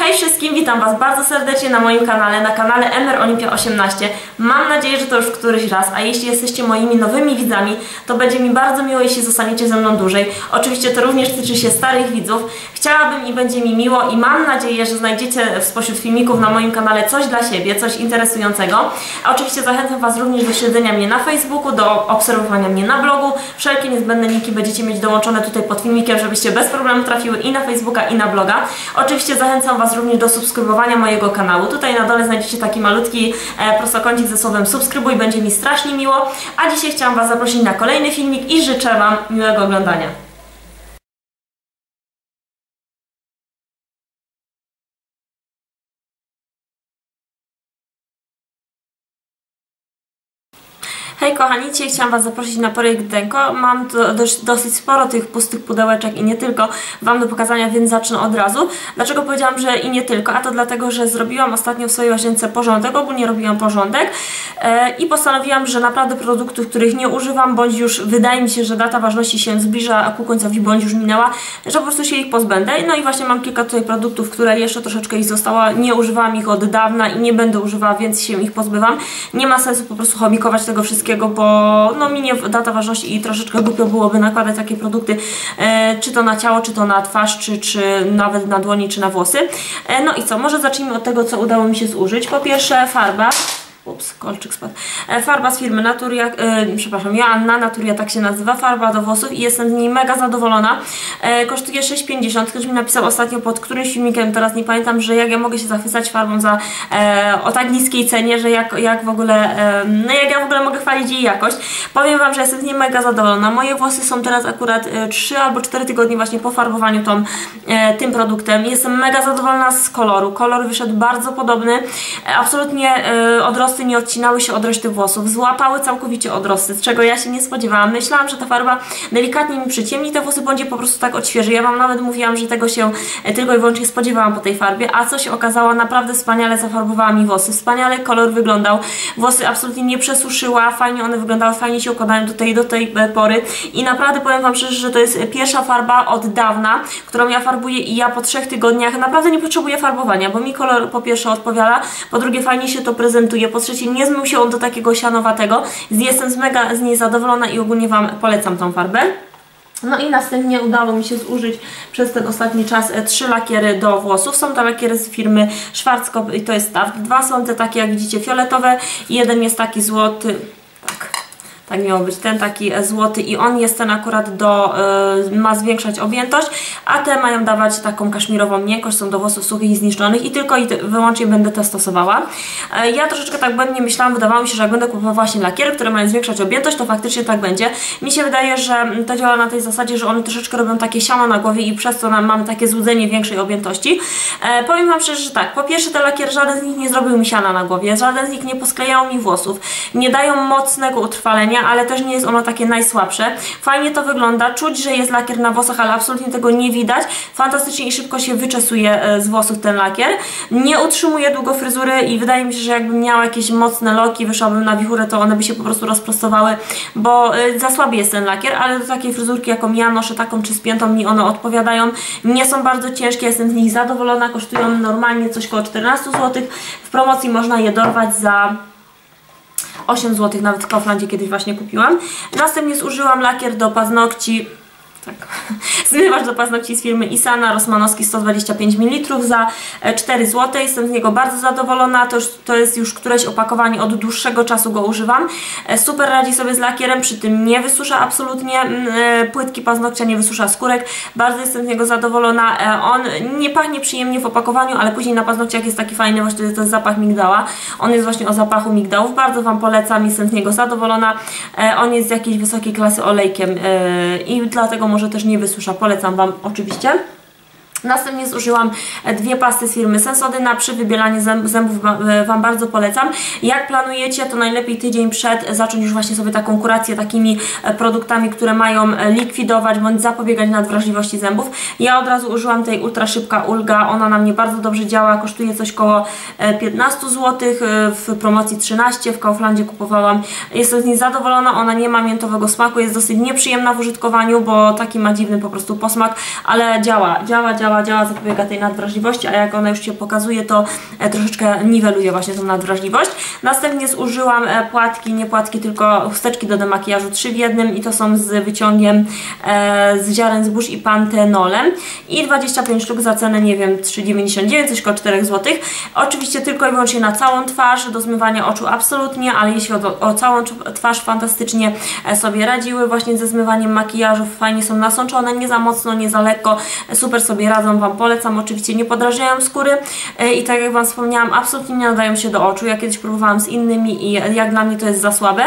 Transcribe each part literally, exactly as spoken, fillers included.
Hej wszystkim, witam Was bardzo serdecznie na moim kanale, na kanale Emer Olimpia osiemnaście. Mam nadzieję, że to już któryś raz, a jeśli jesteście moimi nowymi widzami, to będzie mi bardzo miło, jeśli zostaniecie ze mną dłużej. Oczywiście to również tyczy się starych widzów. Chciałabym i będzie mi miło i mam nadzieję, że znajdziecie spośród filmików na moim kanale coś dla siebie, coś interesującego. A oczywiście zachęcam Was również do śledzenia mnie na Facebooku, do obserwowania mnie na blogu. Wszelkie niezbędne linki będziecie mieć dołączone tutaj pod filmikiem, żebyście bez problemu trafiły i na Facebooka, i na bloga. Oczywiście zachęcam Was również do subskrybowania mojego kanału. Tutaj na dole znajdziecie taki malutki e, prostokącik ze słowem subskrybuj, będzie mi strasznie miło. A dzisiaj chciałam Was zaprosić na kolejny filmik i życzę Wam miłego oglądania. Hej kochani, dzisiaj chciałam Was zaprosić na projekt Denko. Mam tu dość, dosyć sporo tych pustych pudełeczek i nie tylko Wam do pokazania, więc zacznę od razu. Dlaczego powiedziałam, że i nie tylko? A to dlatego, że zrobiłam ostatnio w swojej łazience porządek, ogólnie robiłam porządek e, i postanowiłam, że naprawdę produktów, których nie używam, bądź już wydaje mi się, że data ważności się zbliża ku końcowi, bądź już minęła, że po prostu się ich pozbędę. No i właśnie mam kilka tutaj produktów, które jeszcze troszeczkę ich zostało, nie używałam ich od dawna i nie będę używała, więc się ich pozbywam. Nie ma sensu po prostu chomikować tego wszystkiego, bo no minie data ważności i troszeczkę głupio byłoby nakładać takie produkty, e, czy to na ciało, czy to na twarz, czy, czy nawet na dłoni, czy na włosy. E, no i co, może zacznijmy od tego, co udało mi się zużyć. Po pierwsze farba. Ups, kolczyk spadł. E, farba z firmy Naturia, e, przepraszam, Joanna, Naturia tak się nazywa, farba do włosów i jestem z niej mega zadowolona. E, kosztuje sześć pięćdziesiąt. Ktoś mi napisał ostatnio pod którymś filmikiem, teraz nie pamiętam, że jak ja mogę się zachwycać farbą za e, o tak niskiej cenie, że jak, jak w ogóle, e, no jak ja w ogóle mogę chwalić jej jakość. Powiem Wam, że jestem z niej mega zadowolona. Moje włosy są teraz akurat e, trzy albo cztery tygodnie właśnie po farbowaniu tą, e, tym produktem. Jestem mega zadowolona z koloru. Kolor wyszedł bardzo podobny. E, absolutnie e, odrosty nie odcinały się od reszty włosów, złapały całkowicie odrosty, z czego ja się nie spodziewałam. Myślałam, że ta farba delikatnie mi przyciemni te włosy, bądź je po prostu tak odświeży. Ja Wam nawet mówiłam, że tego się tylko i wyłącznie spodziewałam po tej farbie, a co się okazało, naprawdę wspaniale zafarbowała mi włosy, wspaniale kolor wyglądał, włosy absolutnie nie przesuszyła, fajnie one wyglądały, fajnie się układają do tej, do tej pory i naprawdę powiem Wam szczerze, że to jest pierwsza farba od dawna, którą ja farbuję i ja po trzech tygodniach naprawdę nie potrzebuję farbowania, bo mi kolor po pierwsze odpowiada, po drugie fajnie się to prezentuje, po trzecie nie zmył się on do takiego sianowatego. Jestem z mega z niej zadowolona i ogólnie Wam polecam tą farbę. No i następnie udało mi się zużyć przez ten ostatni czas trzy lakiery do włosów. Są to lakiery z firmy Schwarzkopf i to jest Taft. Dwa są te takie, jak widzicie, fioletowe i jeden jest taki złoty. Tak. Tak miało być, ten taki złoty i on jest ten akurat do, y, ma zwiększać objętość, a te mają dawać taką kaszmirową miękkość, są do włosów suchych i zniszczonych i tylko i wyłącznie będę to stosowała. Y, ja troszeczkę tak błędnie myślałam, wydawało mi się, że jak będę kupowała właśnie lakiery, które mają zwiększać objętość, to faktycznie tak będzie. Mi się wydaje, że to działa na tej zasadzie, że one troszeczkę robią takie siano na głowie i przez to nam mamy takie złudzenie większej objętości. Y, powiem Wam szczerze, że tak, po pierwsze te lakiery, żaden z nich nie zrobił mi siana na głowie, żaden z nich nie posklejało mi włosów, nie dają mocnego utrwalenia, ale też nie jest ono takie najsłabsze. Fajnie to wygląda, czuć, że jest lakier na włosach, ale absolutnie tego nie widać. Fantastycznie i szybko się wyczesuje z włosów ten lakier. Nie utrzymuje długo fryzury i wydaje mi się, że jakbym miała jakieś mocne loki, wyszłabym na wichurę, to one by się po prostu rozprostowały, bo za słaby jest ten lakier, ale do takiej fryzurki, jaką ja noszę, taką czy spiętą, mi one odpowiadają. Nie są bardzo ciężkie, jestem z nich zadowolona, kosztują normalnie coś koło czternaście złotych. W promocji można je dorwać za osiem złotych, nawet w Kauflandzie kiedyś właśnie kupiłam. Następnie zużyłam lakier do paznokci, tak, zmywacz do paznokci z firmy Isana, Rosmanowski sto dwadzieścia pięć mililitrów za cztery złote. Jestem z niego bardzo zadowolona, to, już, to jest już któreś opakowanie, od dłuższego czasu go używam. Super radzi sobie z lakierem, przy tym nie wysusza absolutnie płytki paznokcia, nie wysusza skórek. Bardzo jestem z niego zadowolona. On nie pachnie przyjemnie w opakowaniu, ale później na paznokciach jest taki fajny, właśnie to jest zapach migdała. On jest właśnie o zapachu migdałów, bardzo Wam polecam, jestem z niego zadowolona. On jest z jakiejś wysokiej klasy olejkiem i dlatego może też nie wysusza, polecam Wam oczywiście. Następnie zużyłam dwie pasty z firmy Sensodyna. Przy wybielaniu zębów Wam bardzo polecam. Jak planujecie, to najlepiej tydzień przed zacząć już właśnie sobie taką kurację takimi produktami, które mają likwidować bądź zapobiegać nadwrażliwości zębów. Ja od razu użyłam tej ultra szybka ulga, ona na mnie bardzo dobrze działa, kosztuje coś koło piętnaście złotych, w promocji trzynaście, w Kauflandzie kupowałam. Jestem z niej zadowolona, ona nie ma miętowego smaku, jest dosyć nieprzyjemna w użytkowaniu, bo taki ma dziwny po prostu posmak, ale działa, działa, działa. działa, działa, zapobiega tej nadwrażliwości, a jak ona już się pokazuje, to troszeczkę niweluje właśnie tą nadwrażliwość. Następnie zużyłam płatki, nie płatki, tylko chusteczki do demakijażu trzy w jednym i to są z wyciągiem z ziaren zbóż i pantenolem i dwadzieścia pięć sztuk za cenę, nie wiem, trzy dziewięćdziesiąt dziewięć, coś koło cztery złote. Oczywiście tylko i wyłącznie na całą twarz, do zmywania oczu absolutnie, ale jeśli chodzi o, o całą twarz, fantastycznie sobie radziły właśnie ze zmywaniem makijażów, fajnie są nasączone, nie za mocno, nie za lekko, super sobie radzą, Wam polecam, oczywiście nie podrażniają skóry i tak jak Wam wspomniałam, absolutnie nie nadają się do oczu. Ja kiedyś próbowałam z innymi i jak dla mnie to jest za słabe.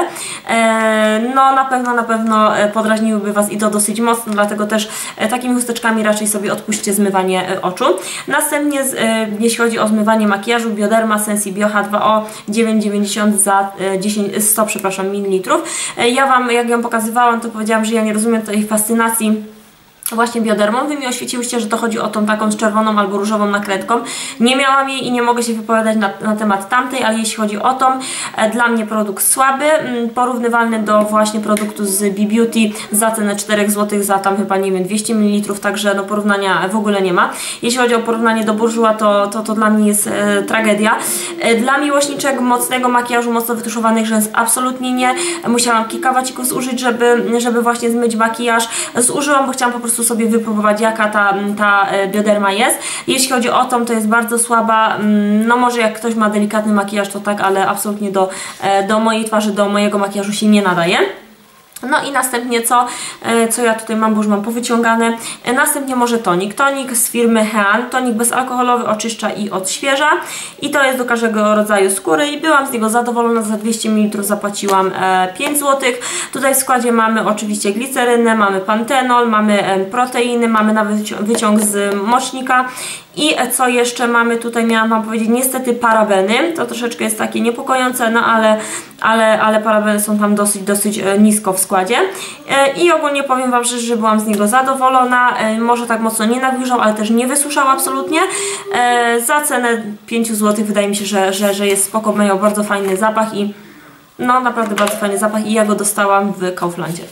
No na pewno, na pewno podrażniłyby Was i to dosyć mocno, dlatego też takimi chusteczkami raczej sobie odpuśćcie zmywanie oczu. Następnie jeśli chodzi o zmywanie makijażu, Bioderma Sensi Bio H dwa O dziewięć dziewięćdziesiąt za dziesięć, sto przepraszam, mililitrów. Ja Wam, jak ją pokazywałam, to powiedziałam, że ja nie rozumiem tej fascynacji właśnie biodermą. Wy mi oświeciłyście, że to chodzi o tą taką z czerwoną albo różową nakrętką. Nie miałam jej i nie mogę się wypowiadać na, na temat tamtej, ale jeśli chodzi o tą, e, dla mnie produkt słaby, m, porównywalny do właśnie produktu z B Beauty za cenę cztery złote, za tam chyba, nie wiem, dwieście mililitrów, także no porównania w ogóle nie ma. Jeśli chodzi o porównanie do Bourjois, to, to, to dla mnie jest e, tragedia. E, dla miłośniczek mocnego makijażu, mocno wytuszowanych rzęs absolutnie nie. Musiałam kilka wacików zużyć, żeby, żeby właśnie zmyć makijaż. Zużyłam, bo chciałam po prostu sobie wypróbować, jaka ta, ta bioderma jest. Jeśli chodzi o tą, to jest bardzo słaba. No może jak ktoś ma delikatny makijaż, to tak, ale absolutnie do, do mojej twarzy, do mojego makijażu się nie nadaje. No i następnie co, co ja tutaj mam, bo już mam powyciągane. Następnie może tonik. Tonik z firmy Hean. Tonik bezalkoholowy, oczyszcza i odświeża. I to jest do każdego rodzaju skóry i byłam z niego zadowolona. Za dwieście mililitrów zapłaciłam pięć złotych. Tutaj w składzie mamy oczywiście glicerynę, mamy pantenol, mamy proteiny, mamy nawet wyciąg z mocznika. I co jeszcze mamy tutaj, miałam Wam powiedzieć, niestety parabeny. To troszeczkę jest takie niepokojące, no ale, ale, ale parabeny są tam dosyć, dosyć nisko w składzie. I ogólnie powiem Wam szczerze, że byłam z niego zadowolona. Może tak mocno nie nawilżał, ale też nie wysuszał absolutnie. Za cenę pięć złotych wydaje mi się, że, że, że jest spoko, miał bardzo fajny zapach i no naprawdę bardzo fajny zapach i ja go dostałam w Kauflandzie.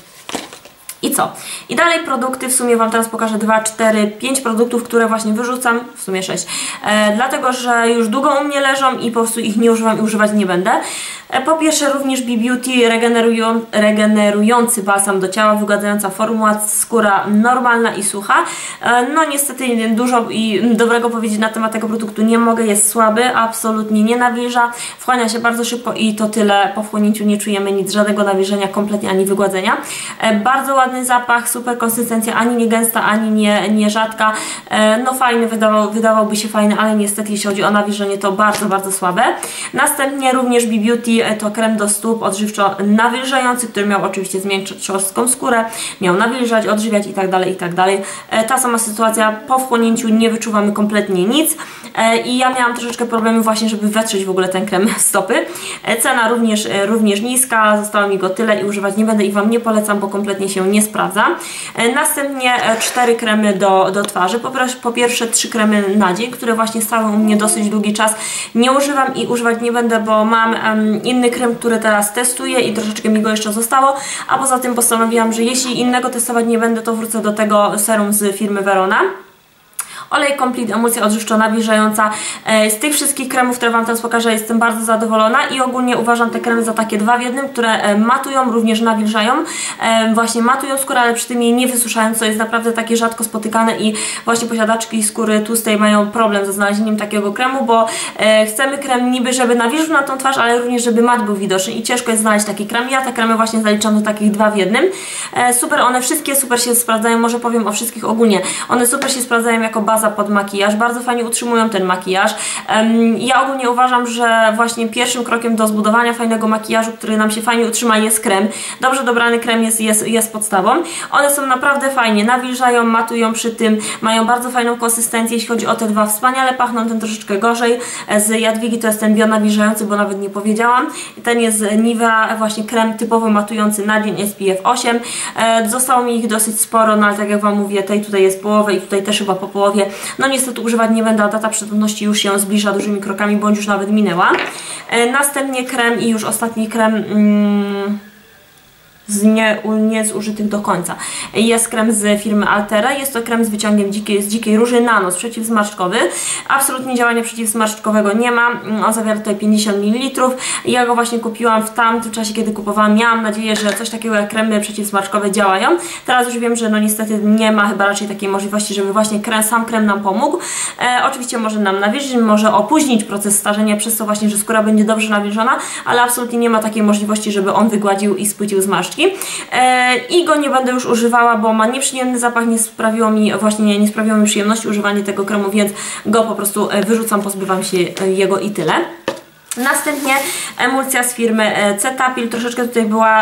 I co? I dalej produkty, w sumie Wam teraz pokażę dwa, cztery, pięć produktów, które właśnie wyrzucam, w sumie sześć, e, dlatego, że już długo u mnie leżą i po prostu ich nie używam i używać nie będę. E, po pierwsze również B Beauty regenerują, regenerujący balsam do ciała, wygładzająca formuła, skóra normalna i sucha. E, no niestety dużo i dobrego powiedzieć na temat tego produktu nie mogę, jest słaby, absolutnie nie nawilża, wchłania się bardzo szybko i to tyle, po wchłonięciu nie czujemy nic, żadnego nawilżenia kompletnie ani wygładzenia. E, bardzo ładny zapach, super konsystencja, ani nie gęsta, ani nie, nie rzadka. E, no fajny, wydawał, wydawałby się fajny, ale niestety jeśli chodzi o nawilżenie, to bardzo, bardzo słabe. Następnie również B Beauty to krem do stóp odżywczo nawilżający, który miał oczywiście zmiękczyć szorstką skórę, miał nawilżać, odżywiać i tak dalej, i tak dalej. E, ta sama sytuacja, po wchłonięciu nie wyczuwamy kompletnie nic e, i ja miałam troszeczkę problemy właśnie, żeby wetrzeć w ogóle ten krem w stopy. E, cena również, e, również niska, zostało mi go tyle i używać nie będę i Wam nie polecam, bo kompletnie się nie sprawdza. E, następnie e, cztery kremy do, do twarzy. Po, po pierwsze trzy kremy na dzień, które właśnie stały u mnie dosyć długi czas. Nie używam i używać nie będę, bo mam um, inny krem, który teraz testuję i troszeczkę mi go jeszcze zostało, a poza tym postanowiłam, że jeśli innego testować nie będę, to wrócę do tego serum z firmy Verona. Olej Complete Emulsja odżywczo nawilżająca. Z tych wszystkich kremów, które Wam teraz pokażę, jestem bardzo zadowolona i ogólnie uważam te kremy za takie dwa w jednym, które matują, również nawilżają. Właśnie matują skórę, ale przy tym jej nie wysuszają, co jest naprawdę takie rzadko spotykane i właśnie posiadaczki skóry tłustej mają problem ze znalezieniem takiego kremu, bo chcemy krem niby, żeby nawilżył na tą twarz, ale również, żeby mat był widoczny i ciężko jest znaleźć taki krem. Ja te kremy właśnie zaliczam do takich dwa w jednym. Super, one wszystkie super się sprawdzają, może powiem o wszystkich ogólnie. One super się sprawdzają jako baza pod makijaż, bardzo fajnie utrzymują ten makijaż. Ja ogólnie uważam, że właśnie pierwszym krokiem do zbudowania fajnego makijażu, który nam się fajnie utrzyma, jest krem. Dobrze dobrany krem jest, jest, jest podstawą. One są naprawdę fajnie, nawilżają, matują przy tym, mają bardzo fajną konsystencję, jeśli chodzi o te dwa, wspaniale pachną, ten troszeczkę gorzej. Z Jadwigi to jest ten bionawilżający, bo nawet nie powiedziałam. Ten jest z Nivea, właśnie krem typowo matujący na dzień, S P F osiem. Zostało mi ich dosyć sporo, no ale tak jak Wam mówię, tej tutaj jest połowę i tutaj też chyba po połowie. No niestety używać nie będę, a data przydatności już się zbliża dużymi krokami, bądź już nawet minęła. E, następnie krem i już ostatni krem... Mm, z nie, niezużytych do końca. Jest krem z firmy Altera, jest to krem z wyciągiem dzikiej, z dzikiej róży Nanos, przeciwzmarszczkowy. Absolutnie działania przeciwzmarszczkowego nie ma, on zawiera tutaj pięćdziesiąt mililitrów. Ja go właśnie kupiłam w tamtym czasie, kiedy kupowałam, miałam nadzieję, że coś takiego jak kremy przeciwzmarszczkowe działają. Teraz już wiem, że no niestety nie ma chyba raczej takiej możliwości, żeby właśnie krem, sam krem nam pomógł. E, oczywiście może nam nawilżyć, może opóźnić proces starzenia przez to właśnie, że skóra będzie dobrze nawilżona, ale absolutnie nie ma takiej możliwości, żeby on wygładził i spłycił zmarszczki. E, I go nie będę już używała, bo ma nieprzyjemny zapach, nie sprawiło mi właśnie nie, nie sprawiło mi przyjemności używanie tego kremu, więc go po prostu wyrzucam, pozbywam się jego i tyle. Następnie emulsja z firmy Cetaphil, troszeczkę tutaj była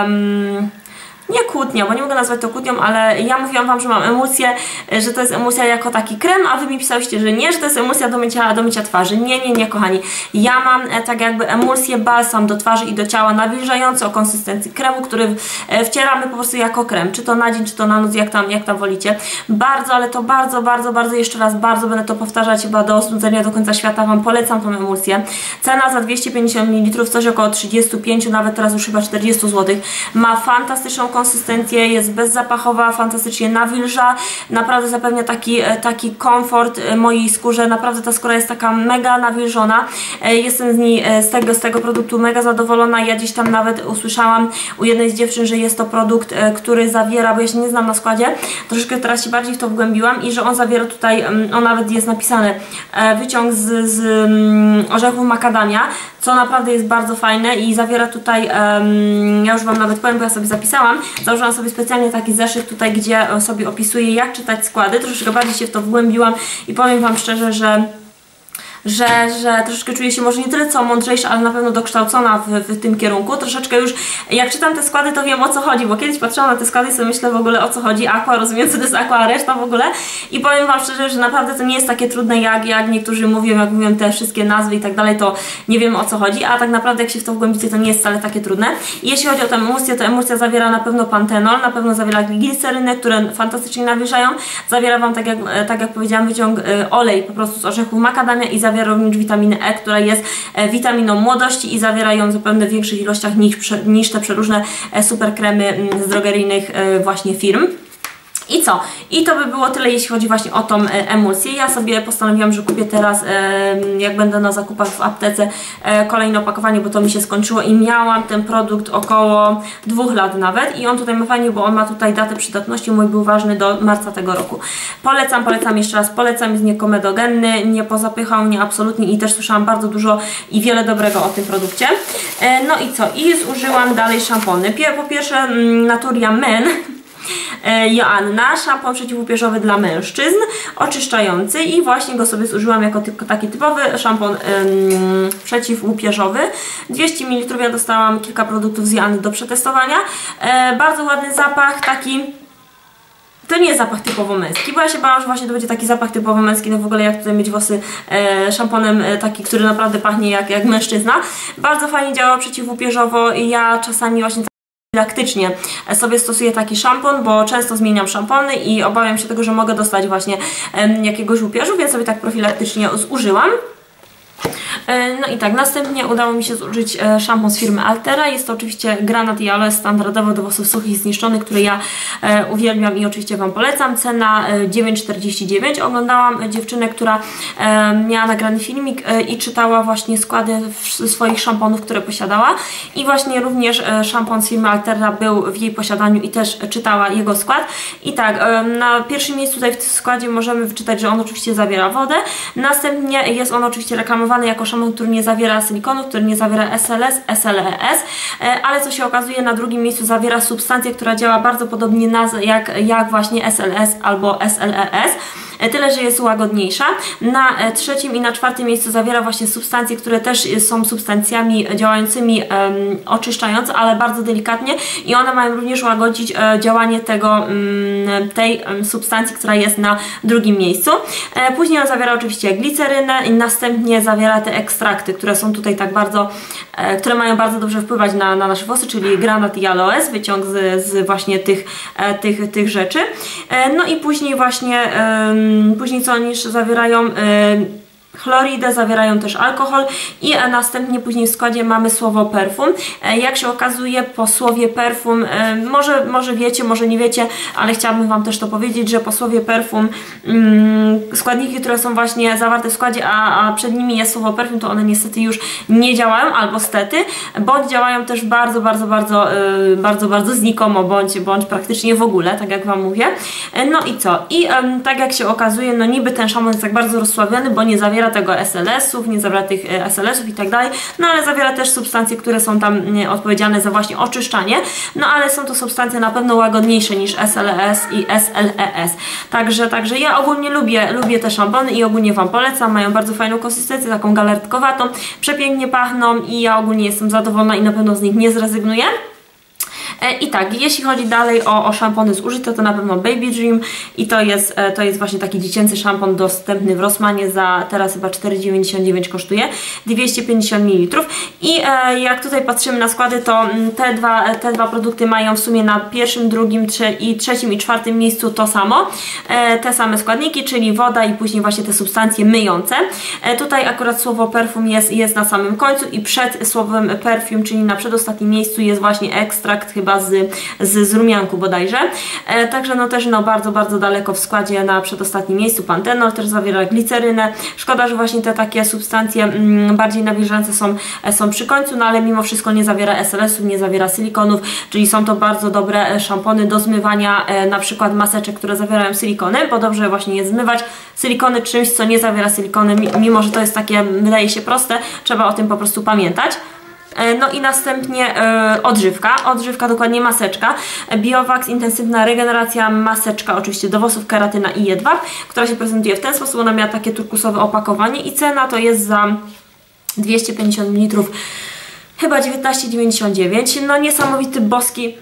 um, nie kłótnia, bo nie mogę nazwać to kłótnią, ale ja mówiłam Wam, że mam emulsję, że to jest emulsja jako taki krem, a Wy mi pisałyście, że nie, że to jest emulsja do mycia, do mycia twarzy. Nie, nie, nie, kochani. Ja mam e, tak jakby emulsję, balsam do twarzy i do ciała nawilżający o konsystencji kremu, który e, wcieramy po prostu jako krem, czy to na dzień, czy to na noc, jak tam, jak tam wolicie. Bardzo, ale to bardzo, bardzo, bardzo, jeszcze raz bardzo będę to powtarzać chyba do osnudzenia do końca świata. Wam polecam tą emulsję. Cena za dwieście pięćdziesiąt mililitrów, coś około trzydzieści pięć, nawet teraz już chyba czterdzieści złotych. Ma fantastyczną konsystencję, jest bezzapachowa, fantastycznie nawilża, naprawdę zapewnia taki, taki komfort mojej skórze, naprawdę ta skóra jest taka mega nawilżona. Jestem z, niej, z, tego, z tego produktu mega zadowolona. Ja gdzieś tam nawet usłyszałam u jednej z dziewczyn, że jest to produkt, który zawiera, bo ja się nie znam na składzie, troszeczkę teraz się bardziej w to wgłębiłam i że on zawiera tutaj, on nawet jest napisany, wyciąg z, z orzechów makadamia, co naprawdę jest bardzo fajne i zawiera tutaj, um, ja już Wam nawet powiem, bo ja sobie zapisałam, założyłam sobie specjalnie taki zeszyt tutaj, gdzie sobie opisuję, jak czytać składy, troszeczkę bardziej się w to wgłębiłam i powiem Wam szczerze, że Że, że troszeczkę czuję się może nie tyle co mądrzejsza, ale na pewno dokształcona w, w tym kierunku. Troszeczkę już jak czytam te składy, to wiem, o co chodzi, bo kiedyś patrzyłam na te składy i sobie myślę w ogóle, o co chodzi. Aqua, rozumiem, co to jest aqua, a reszta w ogóle. I powiem Wam szczerze, że naprawdę to nie jest takie trudne, jak, jak niektórzy mówią, jak mówią te wszystkie nazwy i tak dalej, to nie wiemy, o co chodzi, a tak naprawdę jak się w to wgłębicie, to nie jest wcale takie trudne. I jeśli chodzi o tę emulsję, to emulsja zawiera na pewno pantenol, na pewno zawiera glicerynę, które fantastycznie nawilżają. Zawiera Wam, tak jak, tak jak powiedziałam, wyciąg olej po prostu z orzechów makadamia i zawiera również witaminę E, która jest witaminą młodości i zawiera ją w zupełnie większych ilościach niż, niż te przeróżne super kremy z drogeryjnych właśnie firm. I co? I to by było tyle, jeśli chodzi właśnie o tą emulsję. Ja sobie postanowiłam, że kupię teraz, jak będę na zakupach w aptece, kolejne opakowanie, bo to mi się skończyło i miałam ten produkt około dwóch lat nawet i on tutaj ma fajnie, bo on ma tutaj datę przydatności, mój był ważny do marca tego roku. Polecam, polecam jeszcze raz, polecam, jest niekomedogenny, nie pozapychał mnie absolutnie i też słyszałam bardzo dużo i wiele dobrego o tym produkcie. No i co? I zużyłam dalej szampony. Po pierwsze Naturia Men Joanna, szampon przeciwłupieżowy dla mężczyzn, oczyszczający i właśnie go sobie zużyłam jako typ, taki typowy szampon ym, przeciwłupieżowy. dwieście mililitrów, ja dostałam kilka produktów z Joanny do przetestowania. E, bardzo ładny zapach, taki... To nie jest zapach typowo męski, bo ja się bałam, że właśnie to będzie taki zapach typowo męski, no w ogóle jak tutaj mieć włosy e, szamponem e, taki, który naprawdę pachnie jak, jak mężczyzna. Bardzo fajnie działa przeciwłupieżowo i ja czasami właśnie profilaktycznie sobie stosuję taki szampon, bo często zmieniam szampony i obawiam się tego, że mogę dostać właśnie um, jakiegoś łupieżu, więc sobie tak profilaktycznie zużyłam. No i tak, następnie udało mi się zużyć szampon z firmy Altera. Jest to oczywiście granat i aloe standardowo do włosów suchych i zniszczonych, który ja e, uwielbiam i oczywiście Wam polecam. Cena dziewięć czterdzieści dziewięć. Oglądałam dziewczynę, która e, miała nagrany filmik e, i czytała właśnie składy swoich szamponów, które posiadała i właśnie również e, szampon z firmy Altera był w jej posiadaniu i też czytała jego skład. I tak, e, na pierwszym miejscu tutaj w tym składzie możemy wyczytać, że on oczywiście zawiera wodę. Następnie jest on oczywiście reklamowany jako szampon, który nie zawiera silikonu, który nie zawiera S L S, S L E S, ale co się okazuje, na drugim miejscu zawiera substancję, która działa bardzo podobnie jak, jak właśnie S L S albo S L E S. Tyle, że jest łagodniejsza. Na trzecim i na czwartym miejscu zawiera właśnie substancje, które też są substancjami działającymi um, oczyszczająco, ale bardzo delikatnie i one mają również łagodzić e, działanie tego, um, tej um, substancji, która jest na drugim miejscu. E, później on zawiera oczywiście glicerynę i następnie zawiera te ekstrakty, które są tutaj tak bardzo, e, które mają bardzo dobrze wpływać na, na nasze włosy, czyli granat i aloes, wyciąg z, z właśnie tych, e, tych, tych rzeczy. E, no i później właśnie e, później co oni jeszcze zawierają? Yy, chloridę, zawierają też alkohol i następnie później w składzie mamy słowo perfum. Jak się okazuje, po słowie perfum, może, może wiecie, może nie wiecie, ale chciałabym Wam też to powiedzieć, że po słowie perfum mm, składniki, które są właśnie zawarte w składzie, a, a przed nimi jest słowo perfum, to one niestety już nie działają, albo stety, bądź działają też bardzo, bardzo, bardzo, yy, bardzo, bardzo znikomo, bądź, bądź praktycznie w ogóle, tak jak Wam mówię. No i co? I yy, tak jak się okazuje, no niby ten szampon jest tak bardzo rozsławiony, bo nie zawiera tego S L S-ów, nie zawiera tych yy, S L S-ów i tak dalej, no ale zawiera też substancje, które są tam yy, odpowiedzialne za właśnie oczyszczanie, no ale są to substancje na pewno łagodniejsze niż S L S i S L E S. Także, także ja ogólnie lubię, lubię te szampony i ogólnie Wam polecam, mają bardzo fajną konsystencję, taką galaretkowatą, przepięknie pachną i ja ogólnie jestem zadowolona i na pewno z nich nie zrezygnuję. I tak, jeśli chodzi dalej o, o szampony zużyte, to na pewno Baby Dream i to jest, to jest właśnie taki dziecięcy szampon dostępny w Rossmanie za teraz chyba cztery dziewięćdziesiąt dziewięć kosztuje, dwieście pięćdziesiąt mililitrów i e, jak tutaj patrzymy na składy, to te dwa, te dwa produkty mają w sumie na pierwszym, drugim trze i trzecim i czwartym miejscu to samo, e, te same składniki, czyli woda i później właśnie te substancje myjące. E, tutaj akurat słowo perfum jest, jest na samym końcu i przed słowem perfume, czyli na przedostatnim miejscu jest właśnie ekstrakt chyba z, z, z rumianku bodajże. E, także no też no bardzo, bardzo daleko w składzie na przedostatnim miejscu. Pantenol też zawiera glicerynę. Szkoda, że właśnie te takie substancje mm, bardziej nawilżające są, są przy końcu, no ale mimo wszystko nie zawiera S L S-ów, nie zawiera silikonów, czyli są to bardzo dobre szampony do zmywania e, na przykład maseczek, które zawierają silikony, bo dobrze właśnie je zmywać. Silikony czymś, co nie zawiera silikony, mimo że to jest takie, wydaje się proste, trzeba o tym po prostu pamiętać. No i następnie e, odżywka, odżywka dokładnie maseczka, Biowax intensywna regeneracja maseczka, oczywiście do włosów, keratyna i jedwab, która się prezentuje w ten sposób, ona miała takie turkusowe opakowanie i cena to jest za dwieście pięćdziesiąt mililitrów chyba dziewiętnaście dziewięćdziesiąt dziewięć, no niesamowity boski.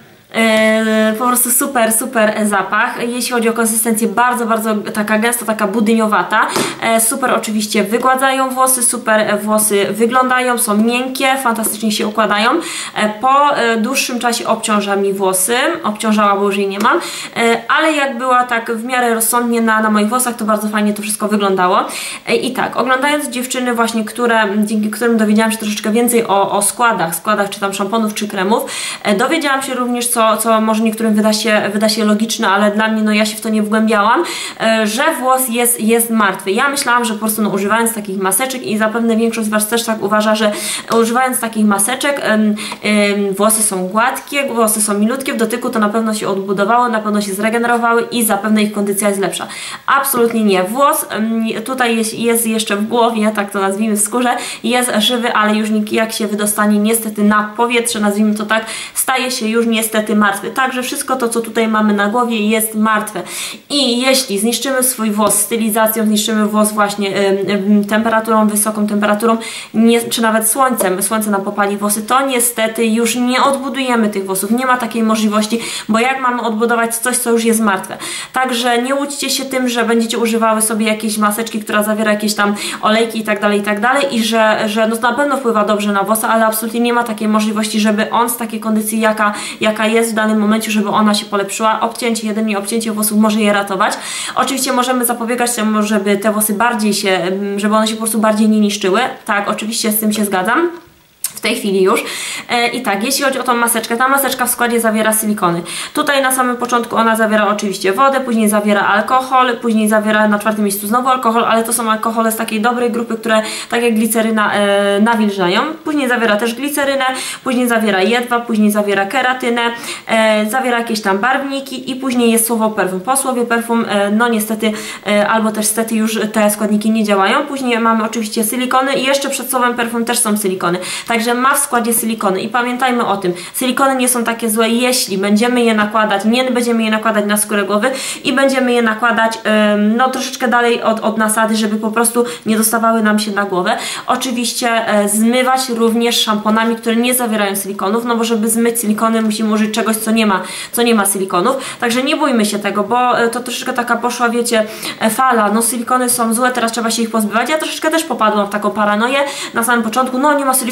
Yy, po prostu super, super zapach. Jeśli chodzi o konsystencję, bardzo, bardzo taka gęsta, taka budyniowata. Yy, super oczywiście wygładzają włosy, super włosy wyglądają, są miękkie, fantastycznie się układają. Yy, po yy, dłuższym czasie obciąża mi włosy, obciążała, bo już jej nie mam, yy, ale jak była tak w miarę rozsądnie na, na moich włosach, to bardzo fajnie to wszystko wyglądało. Yy, I tak, oglądając dziewczyny właśnie, które, dzięki którym dowiedziałam się troszeczkę więcej o, o składach, składach czy tam szamponów, czy kremów, yy, dowiedziałam się również, co co może niektórym wyda się, wyda się logiczne, ale dla mnie, no ja się w to nie wgłębiałam, że włos jest, jest martwy. Ja myślałam, że po prostu no, używając takich maseczek i zapewne większość z Was też tak uważa, że używając takich maseczek ym, ym, włosy są gładkie, włosy są milutkie, w dotyku to na pewno się odbudowało, na pewno się zregenerowały i zapewne ich kondycja jest lepsza. Absolutnie nie. Włos ym, tutaj jest, jest jeszcze w głowie, tak to nazwijmy, w skórze, jest żywy, ale już jak się wydostanie niestety na powietrze, nazwijmy to tak, staje się już niestety martwy. Także wszystko to, co tutaj mamy na głowie, jest martwe. I jeśli zniszczymy swój włos stylizacją, zniszczymy włos właśnie y, y, temperaturą, wysoką temperaturą, nie, czy nawet słońcem, słońce nam popali włosy, to niestety już nie odbudujemy tych włosów. Nie ma takiej możliwości, bo jak mamy odbudować coś, co już jest martwe? Także nie łudźcie się tym, że będziecie używały sobie jakiejś maseczki, która zawiera jakieś tam olejki i tak dalej, i tak dalej i że, że no na pewno wpływa dobrze na włosy, ale absolutnie nie ma takiej możliwości, żeby on z takiej kondycji, jaka, jaka jest w danym momencie, żeby ona się polepszyła. Obcięcie, jedynie obcięcie włosów może je ratować. Oczywiście możemy zapobiegać temu, żeby te włosy bardziej się, żeby one się po prostu bardziej nie niszczyły. Tak, oczywiście z tym się zgadzam. W tej chwili już. E, I tak, jeśli chodzi o tą maseczkę, ta maseczka w składzie zawiera silikony. Tutaj na samym początku ona zawiera oczywiście wodę, później zawiera alkohol, później zawiera na czwartym miejscu znowu alkohol, ale to są alkohole z takiej dobrej grupy, które tak jak gliceryna e, nawilżają. Później zawiera też glicerynę, później zawiera jedwab, później zawiera keratynę, e, zawiera jakieś tam barwniki i później jest słowo perfum. Po słowie perfum, e, no niestety, e, albo też stety już te składniki nie działają. Później mamy oczywiście silikony i jeszcze przed słowem perfum też są silikony. Także ma w składzie silikony i pamiętajmy o tym, silikony nie są takie złe, jeśli będziemy je nakładać, nie będziemy je nakładać na skórę głowy i będziemy je nakładać ym, no troszeczkę dalej od, od nasady, żeby po prostu nie dostawały nam się na głowę. Oczywiście e, zmywać również szamponami, które nie zawierają silikonów, no bo żeby zmyć silikony musimy użyć czegoś, co nie ma, co nie ma silikonów, także nie bójmy się tego, bo e, to troszeczkę taka poszła, wiecie, e, fala, no silikony są złe, teraz trzeba się ich pozbywać. Ja troszeczkę też popadłam w taką paranoję na samym początku, no nie ma silikonu, tak, to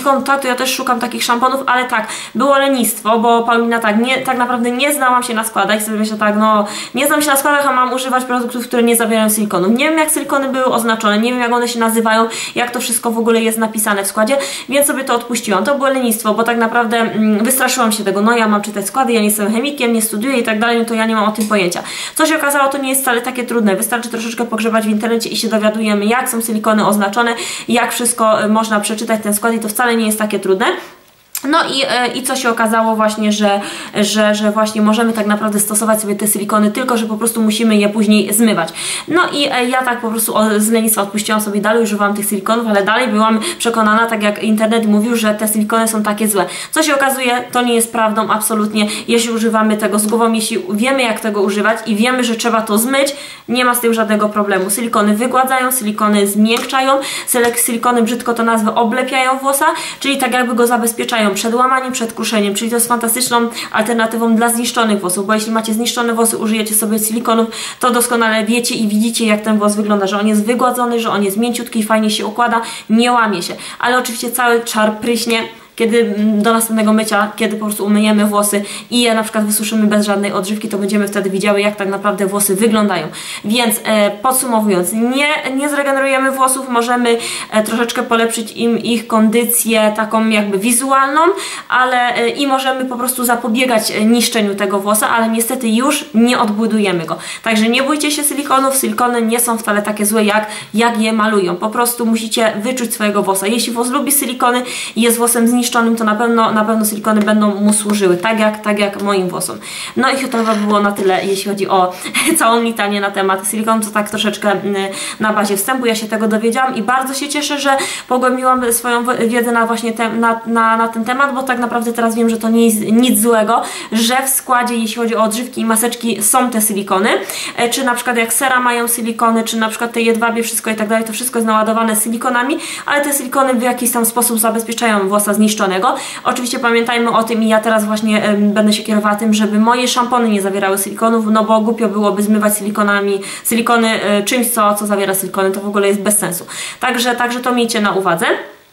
ja też szukam takich szamponów, ale tak, było lenistwo, bo Paulina tak, nie, tak naprawdę nie znałam się na składach i sobie myślę tak, no nie znam się na składach, a mam używać produktów, które nie zawierają silikonu. Nie wiem, jak silikony były oznaczone, nie wiem, jak one się nazywają, jak to wszystko w ogóle jest napisane w składzie, więc sobie to odpuściłam. To było lenistwo, bo tak naprawdę mm, wystraszyłam się tego, no ja mam czytać składy, ja nie jestem chemikiem, nie studiuję i tak dalej, no to ja nie mam o tym pojęcia. Co się okazało, to nie jest wcale takie trudne, wystarczy troszeczkę pogrzebać w internecie i się dowiadujemy, jak są silikony oznaczone, jak wszystko można przeczytać ten skład i to wcale nie jest takie trudne. No i, i co się okazało właśnie, że, że, że właśnie możemy tak naprawdę stosować sobie te silikony, tylko że po prostu musimy je później zmywać. No i ja tak po prostu z lenistwa odpuściłam sobie, dalej używałam tych silikonów, ale dalej byłam przekonana, tak jak internet mówił, że te silikony są takie złe. Co się okazuje, to nie jest prawdą absolutnie, jeśli używamy tego z głową, jeśli wiemy, jak tego używać i wiemy, że trzeba to zmyć, nie ma z tym żadnego problemu. Silikony wygładzają, silikony zmiękczają, silikony, brzydko to nazwę, oblepiają włosa, czyli tak jakby go zabezpieczają przed łamaniem, przed kruszeniem, czyli to jest fantastyczną alternatywą dla zniszczonych włosów, bo jeśli macie zniszczone włosy, użyjecie sobie silikonów, to doskonale wiecie i widzicie, jak ten włos wygląda, że on jest wygładzony, że on jest mięciutki i fajnie się układa, nie łamie się, ale oczywiście cały czar pryśnie, kiedy do następnego mycia, kiedy po prostu umyjemy włosy i je na przykład wysuszymy bez żadnej odżywki, to będziemy wtedy widziały, jak tak naprawdę włosy wyglądają. Więc e, podsumowując, nie, nie zregenerujemy włosów, możemy e, troszeczkę polepszyć im ich kondycję taką jakby wizualną, ale e, i możemy po prostu zapobiegać niszczeniu tego włosa, ale niestety już nie odbudujemy go. Także nie bójcie się silikonów, silikony nie są wcale takie złe, jak, jak je malują. Po prostu musicie wyczuć swojego włosa. Jeśli włos lubi silikony i jest włosem zniszczonym, to na pewno, na pewno silikony będą mu służyły, tak jak, tak jak moim włosom. No i to chyba było na tyle, jeśli chodzi o całą litanię na temat silikonu, to tak troszeczkę na bazie wstępu ja się tego dowiedziałam i bardzo się cieszę, że pogłębiłam swoją wiedzę na właśnie te, na, na, na ten temat, bo tak naprawdę teraz wiem, że to nie jest nic złego, że w składzie, jeśli chodzi o odżywki i maseczki, są te silikony, czy na przykład jak sera mają silikony, czy na przykład te jedwabie, wszystko i tak dalej, to wszystko jest naładowane silikonami, ale te silikony w jakiś tam sposób zabezpieczają włosa zniszczone. Oczywiście pamiętajmy o tym i ja teraz właśnie y, będę się kierowała tym, żeby moje szampony nie zawierały silikonów, no bo głupio byłoby zmywać silikonami, silikony y, czymś, co, co zawiera silikony, to w ogóle jest bez sensu. Także, także to miejcie na uwadze.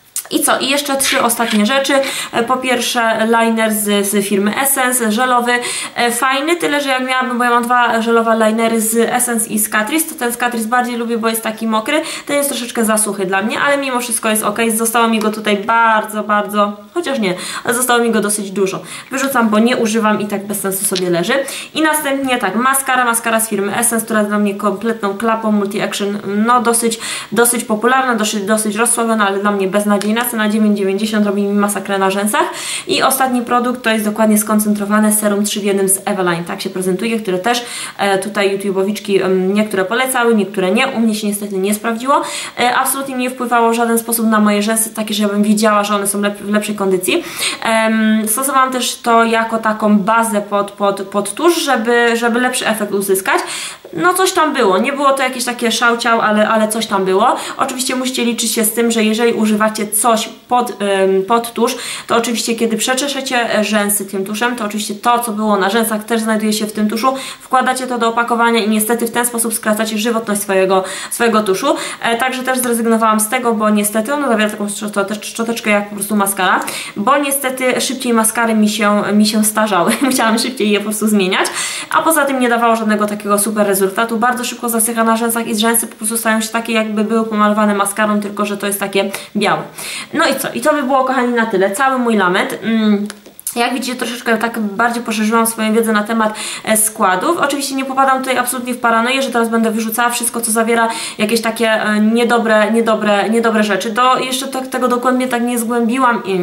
I co? I jeszcze trzy ostatnie rzeczy. Po pierwsze liner z, z firmy Essence, żelowy, fajny, tyle że jak miałabym, bo ja mam dwa żelowe linery z Essence i z Catrice, to ten z Catrice bardziej lubię, bo jest taki mokry, ten jest troszeczkę za suchy dla mnie, ale mimo wszystko jest ok, zostało mi go tutaj bardzo, bardzo, chociaż nie, ale zostało mi go dosyć dużo. Wyrzucam, bo nie używam i tak bez sensu sobie leży. I następnie tak, maskara, maskara z firmy Essence, która jest dla mnie kompletną klapą, multi-action, no dosyć, dosyć popularna, dosyć, dosyć rozsławiona, ale dla mnie beznadziejna. Cena dziewięć dziewięćdziesiąt, robi mi masakrę na rzęsach. I ostatni produkt to jest dokładnie skoncentrowane serum trzy w jednym z Eveline, tak się prezentuje, które też e, tutaj YouTube'owiczki e, niektóre polecały, niektóre nie, u mnie się niestety nie sprawdziło. E, absolutnie nie wpływało w żaden sposób na moje rzęsy, takie, że ja bym wiedziała, że one są lep w lepszej kondycji. E, stosowałam też to jako taką bazę pod, pod, pod tusz, żeby, żeby lepszy efekt uzyskać. No coś tam było, nie było to jakieś takie szałciał, ale, ale coś tam było. Oczywiście musicie liczyć się z tym, że jeżeli używacie coś pod, ym, pod tusz, to oczywiście kiedy przeczeszecie rzęsy tym tuszem, to oczywiście to, co było na rzęsach, też znajduje się w tym tuszu, wkładacie to do opakowania i niestety w ten sposób skracacie żywotność swojego, swojego tuszu. E, także też zrezygnowałam z tego, bo niestety ono zawiera taką szczoteczkę jak po prostu maskara, bo niestety szybciej maskary mi się, mi się starzały. Musiałam szybciej je po prostu zmieniać, a poza tym nie dawało żadnego takiego super rezultatu. Bardzo szybko zasycha na rzęsach i rzęsy po prostu stają się takie, jakby były pomalowane maskarą, tylko że to jest takie białe. No i co? I to by było, kochani, na tyle. Cały mój lament. Mm. Jak widzicie, troszeczkę tak bardziej poszerzyłam swoją wiedzę na temat e, składów. Oczywiście nie popadam tutaj absolutnie w paranoję, że teraz będę wyrzucała wszystko, co zawiera jakieś takie e, niedobre, niedobre, niedobre rzeczy. Do, jeszcze tak, tego dokładnie tak nie zgłębiłam i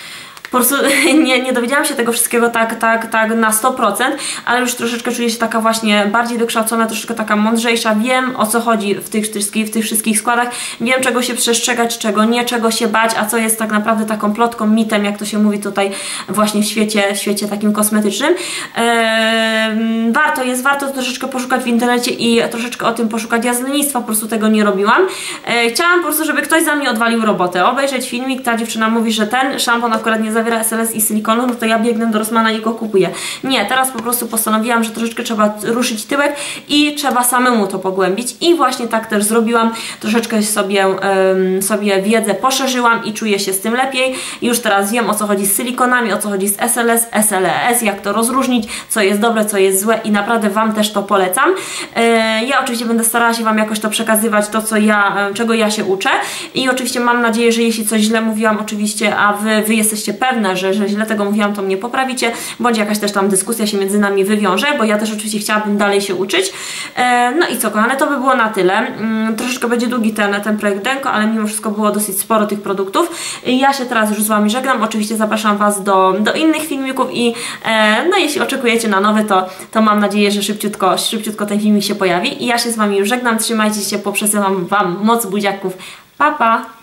po prostu nie, nie dowiedziałam się tego wszystkiego tak, tak, tak na sto procent, ale już troszeczkę czuję się taka właśnie bardziej dokształcona, troszeczkę taka mądrzejsza. Wiem, o co chodzi w tych, w tych wszystkich składach. Wiem, czego się przestrzegać, czego nie, czego się bać, a co jest tak naprawdę taką plotką, mitem, jak to się mówi tutaj właśnie w świecie, w świecie takim kosmetycznym. Eee, warto jest, warto troszeczkę poszukać w internecie i troszeczkę o tym poszukać. Ja z lenistwa po prostu tego nie robiłam. Eee, chciałam po prostu, żeby ktoś za mnie odwalił robotę. Obejrzeć filmik, ta dziewczyna mówi, że ten szampon akurat nie zawiera S L S i silikonu, no to ja biegnę do Rossmana i go kupuję. Nie, teraz po prostu postanowiłam, że troszeczkę trzeba ruszyć tyłek i trzeba samemu to pogłębić i właśnie tak też zrobiłam. Troszeczkę sobie, um, sobie wiedzę poszerzyłam i czuję się z tym lepiej. Już teraz wiem, o co chodzi z silikonami, o co chodzi z S L S, S L E S, jak to rozróżnić, co jest dobre, co jest złe i naprawdę Wam też to polecam. E, ja oczywiście będę starała się Wam jakoś to przekazywać, to co ja, czego ja się uczę i oczywiście mam nadzieję, że jeśli coś źle mówiłam oczywiście, a Wy, wy jesteście pewne, że, że źle tego mówiłam, to mnie poprawicie, bądź jakaś też tam dyskusja się między nami wywiąże, bo ja też oczywiście chciałabym dalej się uczyć. E, no i co kochane, to by było na tyle. Mm, troszeczkę będzie długi ten, ten projekt Denko, ale mimo wszystko było dosyć sporo tych produktów. Ja się teraz już z Wami żegnam, oczywiście zapraszam Was do, do innych filmików i e, no jeśli oczekujecie na nowy, to, to mam nadzieję, że szybciutko, szybciutko ten filmik się pojawi i ja się z Wami już żegnam, trzymajcie się, poprzesyłam Wam moc buziaków, pa pa!